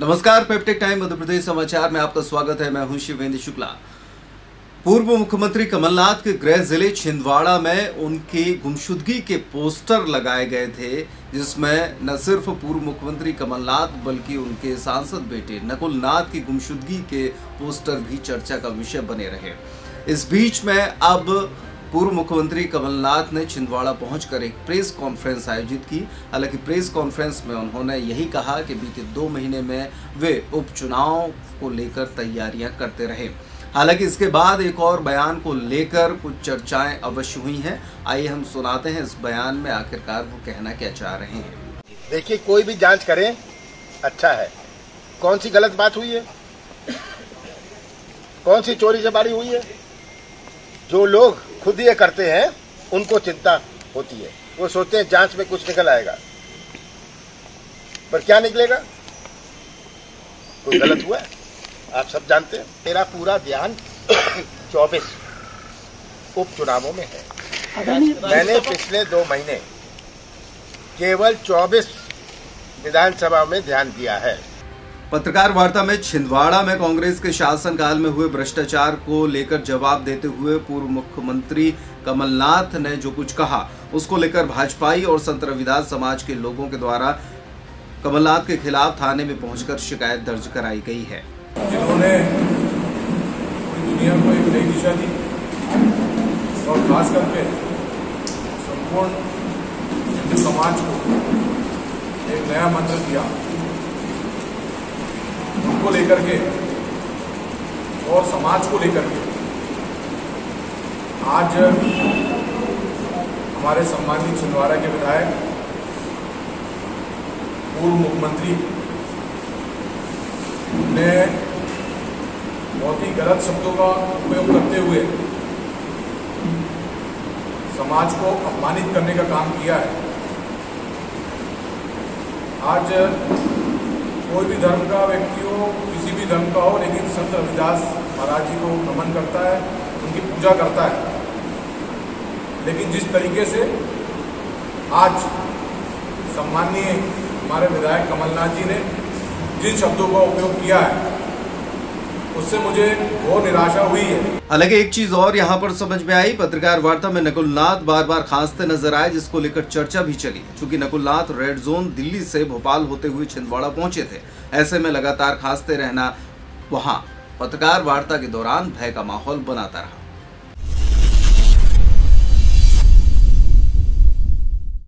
नमस्कार, peptic time Madhya Pradesh समाचार में आपका स्वागत है। मैं हूं शिवेंद्र शुक्ला। पूर्व मुख्यमंत्री कमलनाथ के गृह जिले छिंदवाड़ा में उनकी गुमशुदगी के पोस्टर लगाए गए थे, जिसमें न सिर्फ पूर्व मुख्यमंत्री कमलनाथ बल्कि उनके सांसद बेटे नकुल नाथ की गुमशुदगी के पोस्टर भी चर्चा का विषय बने रहे। इस बीच में अब पूर्व मुख्यमंत्री कमलनाथ ने छिंदवाड़ा पहुंचकर एक प्रेस कॉन्फ्रेंस आयोजित की। हालांकि प्रेस कॉन्फ्रेंस में उन्होंने यही कहा कि बीते 2 महीने में वे उपचुनाव को लेकर तैयारियां करते रहे। हालांकि इसके बाद एक और बयान को लेकर कुछ चर्चाएं अवश्य हुई हैं। आइए हम सुनाते हैं इस बयान में आखिरकार वो कहना क्या चाह रहे हैं। देखिए, कोई भी जांच करें अच्छा है। कौन सी गलत बात हुई है, कौन सी चोरी चपारी हुई है। जो लोग खुद ये करते हैं उनको चिंता होती है, वो सोचते हैं जांच में कुछ निकल आएगा, पर क्या निकलेगा। कोई गलत हुआ है, आप सब जानते हैं। मेरा पूरा ध्यान 24 उपचुनावों में है। मैंने पिछले 2 महीने केवल 24 विधानसभा में ध्यान दिया है। पत्रकार वार्ता में छिंदवाड़ा में कांग्रेस के शासनकाल में हुए भ्रष्टाचार को लेकर जवाब देते हुए पूर्व मुख्यमंत्री कमलनाथ ने जो कुछ कहा, उसको लेकर भाजपाई और संत रविदास समाज के लोगों के द्वारा कमलनाथ के खिलाफ थाने में पहुंचकर शिकायत दर्ज कराई गई है। जिन्होंने दुनिया को एक नई दिशा दी और खास करके संपूर्ण हिंदू समाज को एक नया मंत्र दिया, उनको लेकर के और समाज को लेकर के आज हमारे सम्मानित छिंदवाड़ा के विधायक पूर्व मुख्यमंत्री ने बहुत ही गलत शब्दों का उपयोग करते हुए समाज को अपमानित करने का काम किया है। आज कोई भी धर्म का व्यक्ति हो, किसी भी धर्म का हो, लेकिन संत रविदास महाराज जी को नमन करता है, उनकी पूजा करता है। लेकिन जिस तरीके से आज सम्माननीय हमारे विधायक कमलनाथ जी ने जिन शब्दों का उपयोग किया है, उससे मुझे बहुत निराशा हुई है। हालांकि एक चीज और यहाँ पर समझ में आई। पत्रकार वार्ता में नकुल नाथ बार बार खांसते नजर आए, जिसको लेकर चर्चा भी चली। चूंकि नकुल नाथ रेड जोन दिल्ली से भोपाल होते हुए छिंदवाड़ा पहुंचे थे, ऐसे में लगातार खांसते रहना वहां पत्रकार वार्ता के दौरान भय का माहौल बनाता रहा।